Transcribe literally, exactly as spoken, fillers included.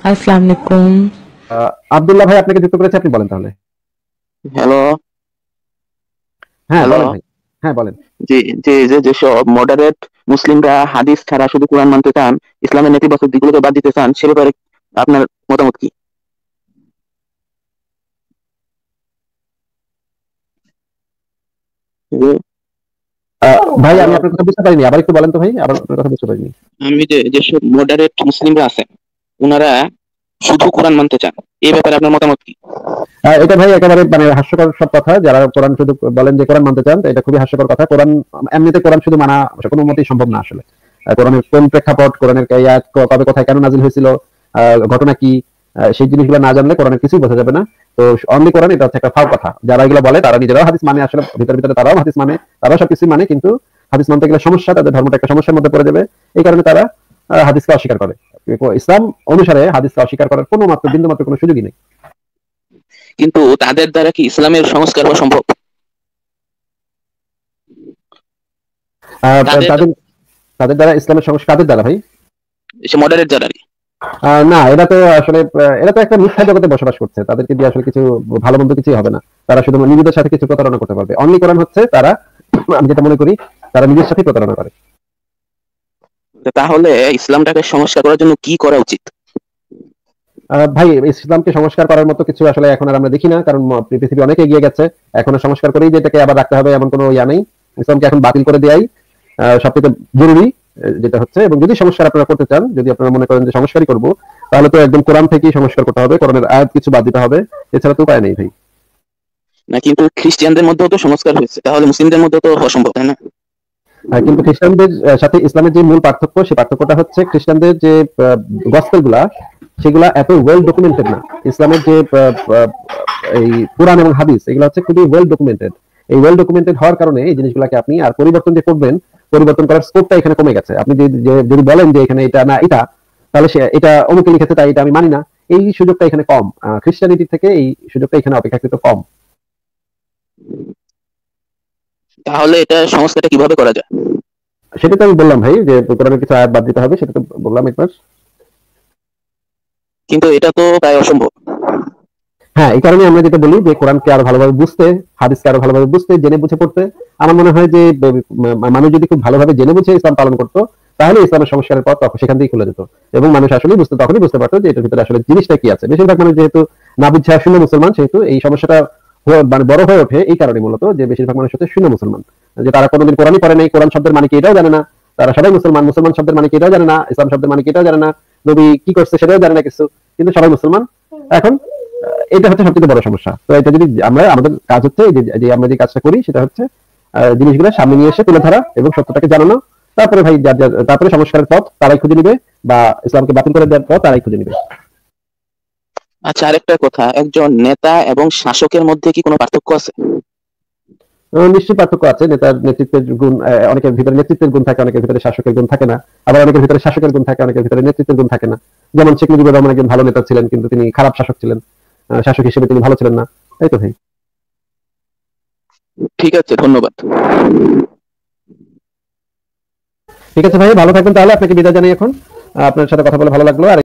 আসসালামু আলাইকুম। আহ, আব্দুল্লাহ ভাই আপনাকে যুক্ত করেছে, আপনি বলেন তাহলে। হ্যালো। হ্যাঁ হ্যালো। বলেন ভাই। হ্যাঁ বলেন। জি, জি, যে যেসব মডারেট মুসলিমরা হাদিস ছাড়া শুধু কোরআন মানতে চান, ইসলামের নেতিবাচক দিকগুলোকে বাদ দিতে চান, সে ব্যাপারে আপনার মতামত কি? জি, আহ, ভাই হ্যালো। আমি আপনার কথা বুঝতে পারিনি, আবার একটু বলেন তো ভাই, আবার আপনার কথা বুঝতে পারিনি। আমি যে যেসব মডারেট মুসলিমরা আছেন, উনারা শুধু কোরআন মানতে চান, এই ব্যাপারে আপনার মতামত কি? আহ, এটা ভাই একেবারে মানে হাস্যকর সব কথা, যারা কোরআন শুধু বলেন যে কোরআন মানতে চান, তো এটা খুবই হাস্যকর কথা। কোরআন এমনিতে কোরআন শুধু মানা কোনো মতেই সম্ভব না আসলে। আহ, কোরআনের কোন প্রেক্ষাপট, কোরআনের আয়াত ক- কবে কোথায় কেন নাজিল হয়েছিল, আহ, ঘটনা কি, আহ, সেই জিনিসগুলো না জানলে কোরআনের কিছুই বোঝা যাবে না। তো অনলি কোরআন এটা হচ্ছে একটা ফাও কথা। যারা এগুলো বলে তারা নিজেরাও হাদিস মানে, আসলে ভিতরে ভিতরে তারাও হাদিস মানে, তারাও সবকিছু মানে, কিন্তু হাদিস মানতে গেলে সমস্যা, তাদের ধর্মটা একটা সমস্যার মধ্যে পড়ে যাবে। এই কারণে তারা আহ, হাদিসকে অস্বীকার করে। ইসলাম অনুসারে হাদিসকে অস্বীকার করার কোনো মাত্র বিন্দু মাত্র কোনো সুযোগই নেই। কিন্তু তাদের দ্বারা কি ইসলামের সংস্কার হওয়া সম্ভব? আহ, তাদের তাদের তাদের দ্বারা ইসলামের সংস্কার কাদের দ্বারা ভাই? সে মডারেট যারা আর কি। আহ, না, এরা তো আসলে আহ, এরা তো একটা মিথ্যা জগতে বসবাস করছে, তাদেরকে দিয়ে আসলে কিছু ভালো মন্দ কিছুই হবে না। তারা শুধু নিজেদের সাথে কিছু প্রতারণা করতে পারবে। অনলি কোরআন হচ্ছে তারা, আমি যেটা মনে করি, তারা নিজের সাথে প্রতারণা করে। তাহলে ইসলামটাকে সংস্কার করার জন্য কি করা উচিত? আহ, ভাই ইসলামকে সংস্কার করার মতো কিছু আসলে এখন আর আমরা দেখি না, কারণ ম- পৃথিবী অনেক এগিয়ে গেছে। এখন আর সংস্কার করেই যেটাকে আবার রাখতে হবে এমন কোনো ইয়া নেই। ইসলামকে এখন বাতিল করে দেয়াই সবথেকে জরুরি, আহ, যেটা হচ্ছে। এবং যদি সংস্কার আপনারা করতে চান, যদি আপনারা মনে করেন যে সংস্কারই করবো, তাহলে তো একদম কোরআন থেকেই সংস্কার করতে হবে, কোরআনের আয়াত কিছু বাদ দিতে হবে, এছাড়া তো উপায় নেই ভাই। না, কিন্তু খ্রিস্টানদের মধ্যেও তো সংস্কার হয়েছে, তাহলে মুসলিমদের মধ্যেও তো হওয়া সম্ভব, তাই না? আহ, কিন্তু খ্রিস্টানদের আহ, সাথে ইসলামের যে মূল পার্থক্য, সেই পার্থক্যটা হচ্ছে খ্রিস্টানদের যে গসপেল গুলা, সেগুলা এত ওয়েল ডকুমেন্টেড না। ইসলামের যে আহ, আহ, এই কোরআন এবং হাদিস, এগুলো হচ্ছে খুবই ওয়েল ডকুমেন্টেড। এই ওয়েল ডকুমেন্টেড হওয়ার কারণে এই জিনিসগুলোকে আপনি আর পরিবর্তন যে করবেন, পরিবর্তন করার স্কোপটা এখানে কমে গেছে। আপনি যদি যে- যদি বলেন যে এখানে এটা না এটা, তাহলে সে এটা অমুকে লিখেছে তাই এটা আমি মানি না, এই সুযোগটা এখানে কম। খ্রিস্টানিটি থেকে এই সুযোগটা এখানে অপেক্ষাকৃত কম। তাহলে এটা সংস্কারটা কিভাবে করা যায়? সেটা তো আমি বললাম ভাই, যে কোরআনের কিছু আয়াত বাদ দিতে হবে, সেটা তো বললাম একবার। কিন্তু এটা তো প্রায় অসম্ভব। হ্যাঁ, এই কারণে আমরা যেটা বলি যে কোরআনকে আরো ভালোভাবে বুঝতে, হাদিসকে আরো ভালোভাবে বুঝতে, জেনে বুঝে পড়তে। আমার মনে হয় যে ব- ম- মানুষ যদি খুব ভালোভাবে জেনে বুঝে ইসলাম পালন করতো, তাহলে ইসলামের সংস্কারের পথ তখন সেখান থেকেই খুলে যেত। এবং মানুষ আসলে বুঝতে, তখনই বুঝতে পারতো যে এটার ভিতরে আসলে জিনিসটা কি আছে। বেশিরভাগ মানুষ যেহেতু না বুঝছে শূন্য মুসলমান, সেহেতু এই সমস্যাটা হ- মানে বড় হয়ে ওঠে এই কারণে মূলত, যে বেশিরভাগ মানুষ হচ্ছে শূন্য মুসলমান, যে তারা কোনোদিন কোরআনই পড়ে নাই, কোরআন শব্দের মানে কি এটাও জানে না। তারা সবাই মুসলমান, মুসলমান শব্দের মানে কি এটাও জানে না, ইসলাম শব্দের মানে কি এটাও জানে না, নবী কি করছে সেটাও জানে না কিছু, কিন্তু সবাই মুসলমান। এখন আহ, এটা হচ্ছে সবচেয়ে বড় সমস্যা। তো এটা যদি আমরা, আমাদের কাজ হচ্ছে এই যে যে আমরা যে কাজটা করি, সেটা হচ্ছে আহ, জিনিসগুলো সামনে নিয়ে এসে তুলে ধরা এবং সত্যটাকে জানানো। তারপরে ভাই যার যার- তারপরে সংস্কারের পথ তারাই খুঁজে নিবে, বা ইসলামকে বাতিল করে দেওয়ার পথ তারাই খুঁজে নিবে। আচ্ছা, আরেকটা কথা, একজন নেতা এবং শাসকের মধ্যে কি কোনো পার্থক্য আছে? আহ, নিশ্চয়ই পার্থক্য আছে। নেতার নেতৃত্বের গুণ, আহ, অনেকের ভিতরে নেতৃত্বের গুণ থাকে, অনেকের ভিতরে শাসকের গুণ থাকে না। আবার অনেকের ভিতরে শাসকের গুণ থাকে, অনেকের ভিতরে নেতৃত্বের গুণ থাকে না। যেমন শেখ মুজিবুর রহমান একজন ভালো নেতা ছিলেন, কিন্তু তিনি খারাপ শাসক ছিলেন। আহ, শাসক হিসেবে তিনি ভালো ছিলেন না। এই তো ভাই। ঠিক আছে, ধন্যবাদ। ঠিক আছে ভাই, ভালো থাকবেন তাহলে। আপনাকে বিদায় জানাই এখন। আহ, আপনার সাথে কথা বলে ভালো লাগলো। আর